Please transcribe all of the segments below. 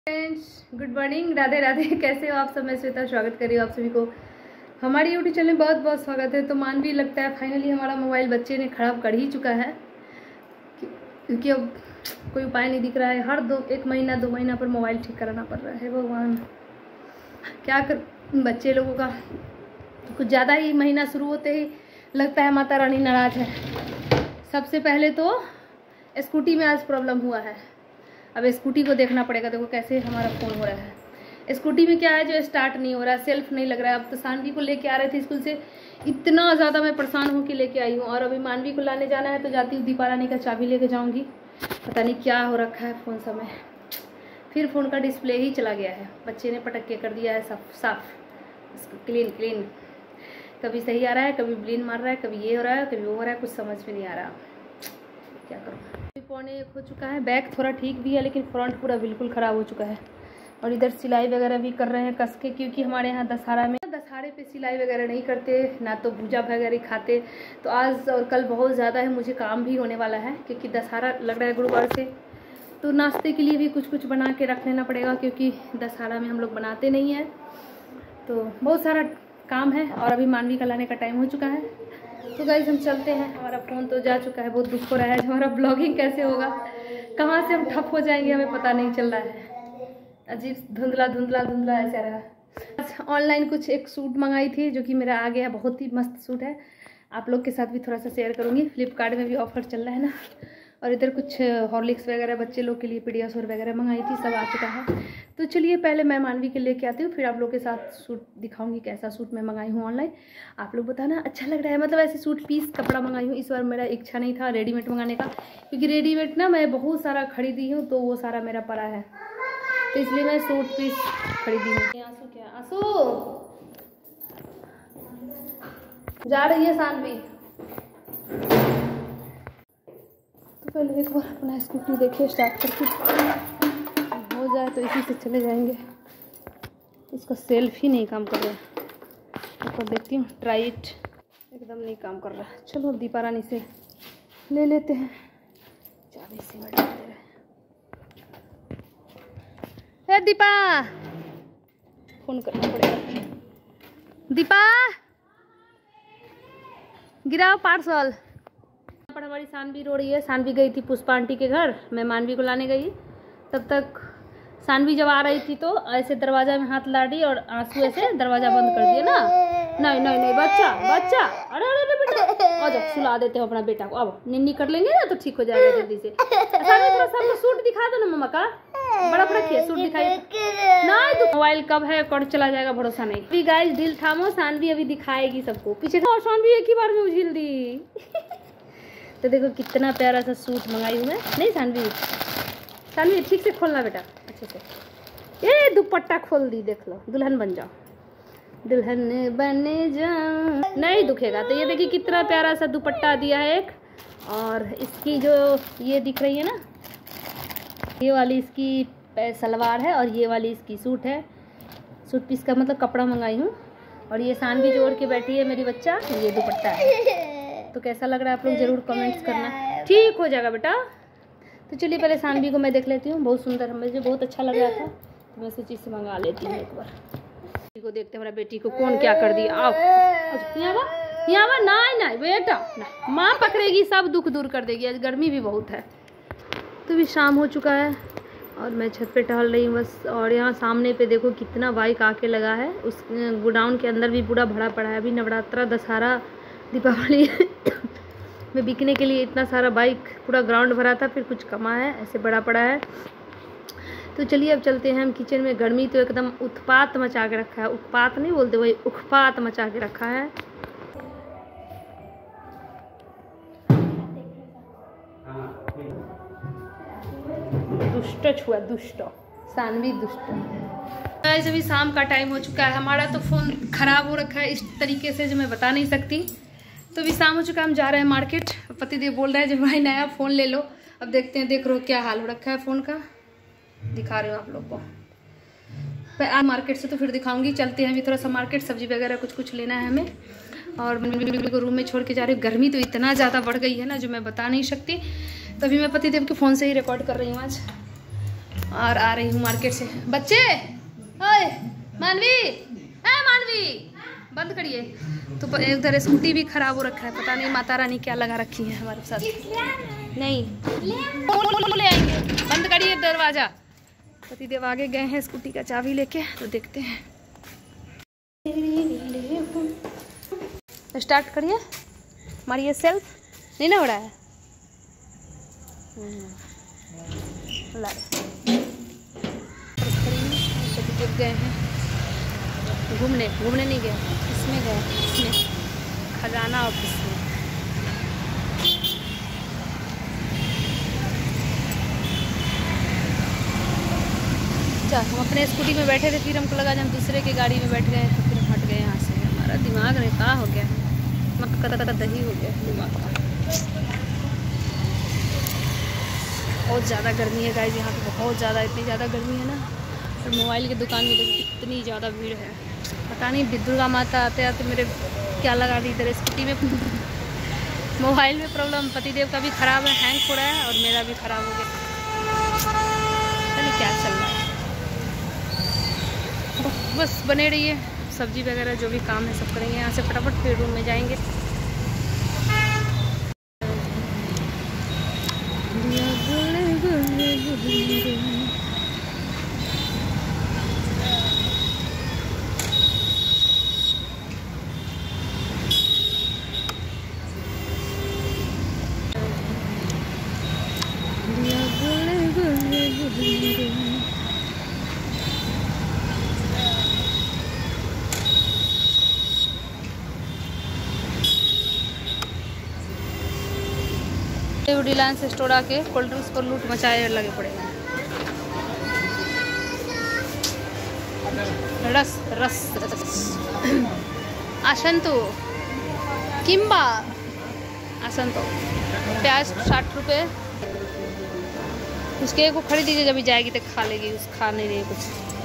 Friends, good morning, Radhe Radhe. कैसे हो आप सब? मैं श्वेता स्वागत कर रही हूँ आप सभी को हमारी यूट्यूब चैनल में। बहुत बहुत स्वागत है। तो मानवी लगता है फाइनली हमारा मोबाइल बच्चे ने ख़राब कर ही चुका है, क्योंकि अब कोई उपाय नहीं दिख रहा है। हर एक महीना 2 महीना पर मोबाइल ठीक कराना पड़ रहा है। भगवान क्या कर बच्चे लोगों का। कुछ ज़्यादा ही महीना शुरू होते ही लगता है माता रानी नाराज़ है। सबसे पहले तो स्कूटी में आज प्रॉब्लम हुआ है। अब स्कूटी को देखना पड़ेगा। देखो कैसे हमारा फ़ोन हो रहा है। स्कूटी में क्या है जो स्टार्ट नहीं हो रहा, सेल्फ नहीं लग रहा है। अब तो सानवी को लेके आ रहे थे स्कूल से, इतना ज़्यादा मैं परेशान हूँ कि लेके आई हूँ। और अभी मानवी को लाने जाना है तो जाती हूँ दीपा रानी का चाबी लेके जाऊँगी। पता नहीं क्या हो रखा है फ़ोन समय। फिर फ़ोन का डिस्प्ले ही चला गया है। बच्चे ने पटक के कर दिया है साफ क्लीन। कभी सही आ रहा है, कभी ब्लीन मार रहा है, कभी ये हो रहा है, कभी वो हो रहा है। कुछ समझ में नहीं आ रहा, क्या करूँ। 1:45 हो चुका है। बैक थोड़ा ठीक भी है लेकिन फ्रंट पूरा बिल्कुल ख़राब हो चुका है। और इधर सिलाई वगैरह भी कर रहे हैं कस के, क्योंकि हमारे यहाँ दशहरे पे सिलाई वगैरह नहीं करते, ना तो भूजा वगैरह खाते। तो आज और कल बहुत ज़्यादा है, मुझे काम भी होने वाला है, क्योंकि दशहरा लग रहा है गुरुवार से। तो नाश्ते के लिए भी कुछ बना के रख लेना पड़ेगा, क्योंकि दशहरा में हम लोग बनाते नहीं हैं। तो बहुत सारा काम है। और अभी मानवी का लाने का टाइम हो चुका है। तो गाइस हम चलते हैं। हमारा फ़ोन तो जा चुका है। बहुत दुख हो रहा है। हमारा ब्लॉगिंग कैसे होगा, कहाँ से हम ठप हो जाएंगे, हमें पता नहीं चल रहा है। अजीब धुंधला ऐसा रहा। आज ऑनलाइन एक सूट मंगाई थी जो कि मेरा आ गया। बहुत ही मस्त सूट है। आप लोग के साथ भी थोड़ा सा शेयर करूँगी। फ्लिपकार्ट में भी ऑफर चल रहा है ना। और इधर कुछ हॉर्लिक्स वगैरह बच्चे लोग के लिए पीडियाश्योर वगैरह मंगाई थी, सब आ चुका है। तो चलिए पहले मैं मानवी के लेके आती हूँ, फिर आप लोग के साथ सूट दिखाऊंगी कैसा सूट मैं मंगाई हूँ ऑनलाइन। आप लोग बताना अच्छा लग रहा है। मतलब ऐसे सूट पीस कपड़ा मंगाई हूँ। इस बार मेरा इच्छा नहीं था रेडीमेड मंगाने का, क्योंकि रेडीमेड ना मैं बहुत सारा खरीदी हूँ, तो वो सारा मेरा पड़ा है। तो इसलिए मैं सूट पीस खरीदी हूँ। आंसू जा रही है सानवी। तो पहले एक बार अपना स्कूटी देखिए स्टार्ट करके, हो जाए तो इसी से चले जाएंगे। इसका सेल्फ ही नहीं काम कर रहा है। तो देखती हूँ ट्राई इट, एकदम नहीं काम कर रहा है। चलो अब दीपा रानी से ले लेते हैं चाबी। से दे रहे हैं। दीपा फोन करना पड़ेगा। दीपा गिराओ पार्सल। पर हमारी सानवी रो रही है। सानवी गई थी पुष्पा आंटी के घर, मैं मानवी को लाने गई। तब तक सानवी जब आ रही थी तो ऐसे दरवाजा में हाथ लाड़ी और आंसू ऐसे दरवाजा बंद कर दिया ना। नहीं बच्चा अरे बेटा आ जाओ, सुला देते हो अपना बेटा को। अब निन्नी कर लेंगे ना तो ठीक हो जाएगा जल्दी से। सानवी थोड़ा सा सूट दिखा दो ना मम्मा का। बड़ा रखिए सूट दिखाइए। नहीं तो मोबाइल कब है कब चला जाएगा भरोसा नहीं। अभी गाइस दिल थामो, सानवी अभी दिखाएगी सबको। पीछे सानवी एक ही बार में उछल दी। तो देखो कितना प्यारा सा सूट मंगाई हूँ मैं। नहीं सानवी ठीक से खोलना बेटा, अच्छे से। ये दुपट्टा खोल दी, देख लो। दुल्हन बन जाओ, दुल्हन बने जाओ, नहीं दुखेगा। तो ये देखिए कितना प्यारा सा दुपट्टा दिया है एक। और इसकी जो ये दिख रही है ना, ये वाली इसकी सलवार है और ये वाली इसकी सूट है। सूट पीस का मतलब कपड़ा मंगाई हूँ। और ये सानवी जोड़ के बैठी है मेरी बच्चा, ये दुपट्टा है। तो कैसा लग रहा है आप लोग जरूर कमेंट्स करना। ठीक हो जाएगा बेटा। तो चलिए पहले सानवी को मैं देख लेती हूँ। बहुत सुंदर, मुझे बहुत अच्छा लग रहा था, तो मैं सोची से मंगा लेती हूँ एक बार। बेटी को देखते हमारा बेटी को कौन क्या कर दिया। आओ यहाँ नहीं बेटा, माँ पकड़ेगी सब दुख दूर कर देगी। आज गर्मी भी बहुत है। तो भी शाम हो चुका है और मैं छत पे टहल रही हूँ बस। और यहाँ सामने पे देखो कितना बाइक आके लगा है। उस गोडाउन के अंदर भी पूरा भरा पड़ा है। अभी नवरात्रा, दशहरा, दीपावली में बिकने के लिए इतना सारा बाइक, पूरा ग्राउंड भरा था, फिर कुछ कमा है, ऐसे बड़ा पड़ा है। तो चलिए अब चलते हैं हम किचन में। गर्मी तो एकदम उत्पात मचा के रखा है। उत्पात नहीं बोलते, वही उत्पात मचा के रखा है। दुष्ट छुआ, दुष्ट सानवी दुष्ट। गाइस अभी शाम का टाइम हो चुका है। हमारा तो फ़ोन ख़राब हो रखा है इस तरीके से जो मैं बता नहीं सकती। तो अभी शाम हो चुका है, हम जा रहे हैं मार्केट। पतिदेव बोल रहे हैं जो भाई नया फ़ोन ले लो। अब देखते हैं, देख रहे हो क्या हाल हो रखा है फ़ोन का, दिखा रहे हो आप लोग को। आज मार्केट से तो फिर दिखाऊंगी। चलते हैं अभी थोड़ा सा मार्केट, सब्जी वगैरह कुछ लेना है हमें। और मैं को रूम में छोड़ के जा रही हूँ। गर्मी तो इतना ज़्यादा बढ़ गई है ना जो मैं बता नहीं सकती। तभी मैं पतिदेव के फ़ोन से ही रिकॉर्ड कर रही हूँ आज। और आ रही हूँ मार्केट से। बच्चे, ओए मानवी, मानवी बंद करिए। तो उधर स्कूटी भी खराब हो रखा है, पता नहीं माता रानी क्या लगा रखी है हमारे साथ। नहीं ले आएंगे, बंद करिए दरवाजा। पतिदेव आगे गए हैं स्कूटी का चाबी लेके, तो देखते हैं। स्टार्ट करिए, मारिए सेल्फ। नहीं ना हो रहा है। पतिदेव गए हैं घूमने नहीं गए, इसमें गए, इसमें खजाना ऑफिस में। हम अपने स्कूटी में बैठे थे, फिर हमको लगा जब हम दूसरे की गाड़ी में बैठ गए तो फिर हट गए यहाँ से। हमारा दिमाग रेखा हो गया, मक्का दही हो गया दिमाग का। बहुत ज़्यादा गर्मी है गाइस यहाँ पे, बहुत ज़्यादा, इतनी ज़्यादा गर्मी है ना। और मोबाइल की दुकान में देखिए इतनी ज़्यादा भीड़ है, पता नहीं दुर्गा माता आते आते मेरे क्या लगा दी इधर स्कूटी में। मोबाइल में प्रॉब्लम, पतिदेव का भी ख़राब है, हैंग हो रहा है, और मेरा भी ख़राब हो गया। पता नहीं क्या चल रहा है। बस बने रहिए, सब्जी वगैरह जो भी काम है सब करेंगे। यहाँ से फटाफट फिर रूम में जाएंगे। रिलायंस स्टोर आके कोल्ड ड्रिंक्स पर लूट मचाए लगे पड़े हैं। रस रस आसंतो किम्बा आसंतो, प्याज 60 रुपये। उसके को खरीद दीजिए, जब भी जाएगी तो खा लेगी, उस खा नहीं रही कुछ।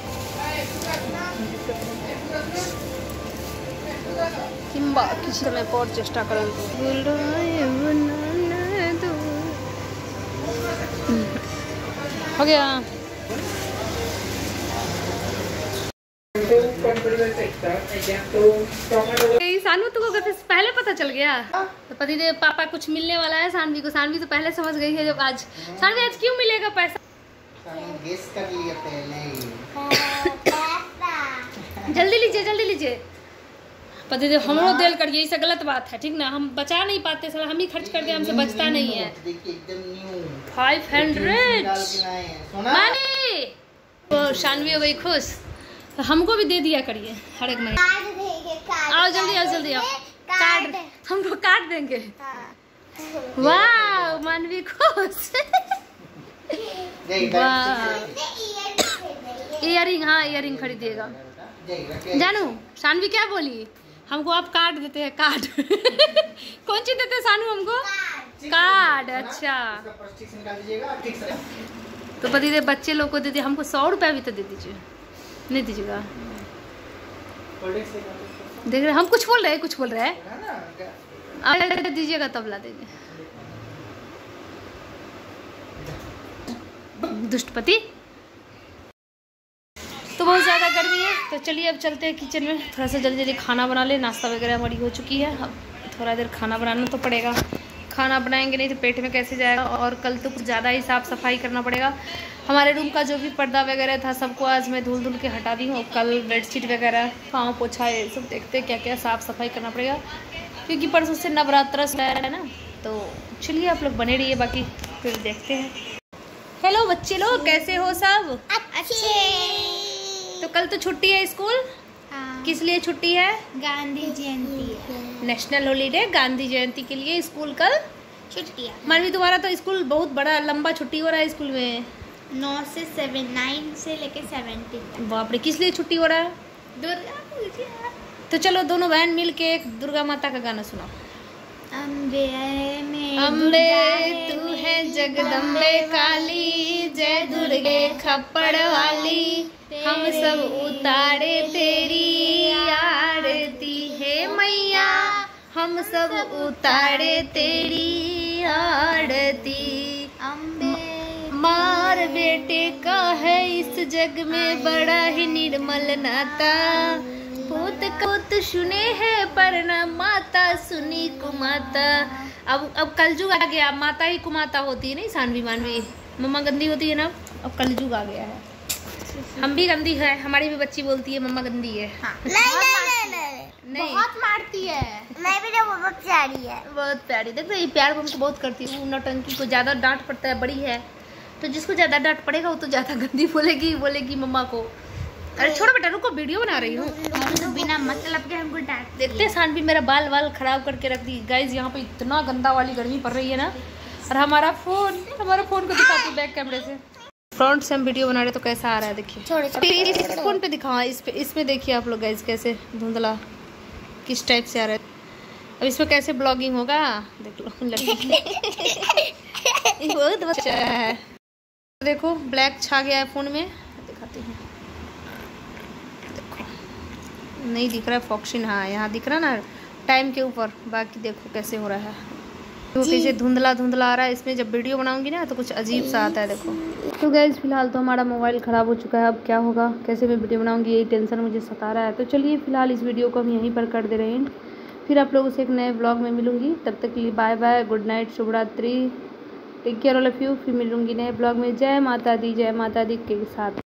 किम्बा किसी समय और चेष्टा करें हो गया। सानू तुमको पहले पता चल गया? तो पतिदेव पापा कुछ मिलने वाला है सानवी को। सानवी तो पहले समझ गई है। जब आज सानवी आज क्यों मिलेगा पैसा? गेस कर लिया पहले। जल्दी लीजिए, जल्दी लीजिए। पतिदेव हम लोग देल करिए, इससे गलत बात है, ठीक ना? हम बचा नहीं पाते, सर हम ही खर्च कर दे, हमसे बचता नहीं है। 500 मानी तो शानवी हो गई खुश। तो हमको भी दे दिया करिए हर एक महीने। आओ जल्दी, आओ जल्दी, आओ। कार्ड हमको काट देंगे। वाह मानवी खुश। इयरिंग, हाँ इयरिंग खरीदिएगा। जानू शानवी क्या बोली? हमको आप कार्ड देते हैं, कार्ड। कौन चीज देते हैं सानू हमको? कार्ड। अच्छा तो पतिदेव बच्चे लोग को दे दिए, हमको 100 रुपया भी तो दे दीजिए। नहीं दीजिएगा? देख रहे हम कुछ बोल रहे हैं, कुछ बोल रहे हैं। दीजिएगा तब ला देंगे। दुष्टपति। तो बहुत ज़्यादा गर्मी है, तो चलिए अब चलते हैं किचन में, थोड़ा सा जल्दी जल्दी खाना बना ले। नाश्ता वगैरह हमारी हो चुकी है, अब थोड़ा देर खाना बनाना तो पड़ेगा। खाना बनाएंगे नहीं तो पेट में कैसे जाएगा। और कल तो कुछ ज़्यादा ही साफ़ सफाई करना पड़ेगा। हमारे रूम का जो भी पर्दा वगैरह था सबको आज मैं धुल के हटा दी हूँ। कल बेडशीट वगैरह, पाँव पोछा, ये सब देखते हैं क्या क्या साफ़ सफाई करना पड़ेगा, क्योंकि परसों से नवरात्र है ना। तो चलिए आप लोग बने रहिए, बाकी फिर देखते हैं। हेलो बच्चे लोग, कैसे हो सब? अच्छे। तो कल तो छुट्टी है स्कूल। हाँ। किस लिए छुट्टी है? गांधी जयंती है, नेशनल हॉलीडे। गांधी जयंती के लिए स्कूल कल छुट्टी है। मानवी तुम्हारा तो स्कूल बहुत बड़ा लंबा छुट्टी हो रहा है स्कूल में। 9 से 9 से लेके 17। बाप रे, किस लिए छुट्टी हो रहा है? दुर्गा पूजा। तो चलो दोनों बहन मिल के एक दुर्गा माता का गाना सुनाओ। अम्बे में अम्बे तू है जगदम्बे काली, जय दुर्गे खप्पड़ वाली, हम सब उतारे तेरी आरती है मैया, हम सब उतारे तेरी आरती। अम्बे मार बेटे का है इस जग में बड़ा ही निर्मल नाता। पोत सुने है पर न माता सुनी कुमाता। अब कलयुग आ गया, माता ही कुमाता होती है नहीं, सानवी मानवी मम्मा गंदी होती है ना। अब कलयुग आ गया है, हम भी गंदी है, हमारी भी बच्ची बोलती है मम्मा गंदी है। हाँ। नहीं बहुत मारती है। नहीं बेटा वो बहुत प्यारी है, बहुत प्यारी। देखो ये प्यार हमको बहुत करती है। वो नौटंकी को ज्यादा डांट पड़ता है, बड़ी है तो जिसको ज्यादा डांट पड़ेगा वो तो ज्यादा गंदी बोलेगी मम्मा को। अरे छोड़ो बेटा, रुको वीडियो बना रही हूँ। तो बिना मतलब के हमको डांट। देखते सानवी मेरा बाल खराब करके रख दी। गाइज यहाँ पे इतना गंदा वाली गर्मी पड़ रही है ना। और हमारा फोन को दिखाती हूँ बैक कैमरे से। फ्रंट से हम वीडियो बना रहे तो कैसा आ रहा है देखिए। इस फोन पे दिखाओ, इसमें देखिए आप लोग गाइज कैसे धुंधला किस टाइप से आ रहा है। अब इसमें कैसे ब्लॉगिंग होगा देख लो। बहुत अच्छा है। देखो ब्लैक छा गया है फोन में, दिखाती हूँ। देखो नहीं दिख रहा है फॉक्सिन, हाँ यहाँ दिख रहा ना टाइम के ऊपर। बाकी देखो कैसे हो रहा है, तो कैसे धुंधला आ रहा है। इसमें जब वीडियो बनाऊंगी ना तो कुछ अजीब सा आता है देखो। तो गाइस फिलहाल तो हमारा मोबाइल ख़राब हो चुका है। अब क्या होगा, कैसे मैं वीडियो बनाऊंगी, यही टेंशन मुझे सता रहा है। तो चलिए फिलहाल इस वीडियो को हम यहीं पर कर दे रहे हैं। फिर आप लोगों से एक नए ब्लॉग में मिलूंगी। तब तक के लिए बाय बाय, गुड नाइट, शुभ रात्रि, take care all of you. फिर मिलूंगी नए ब्लॉग में। जय माता दी के साथ।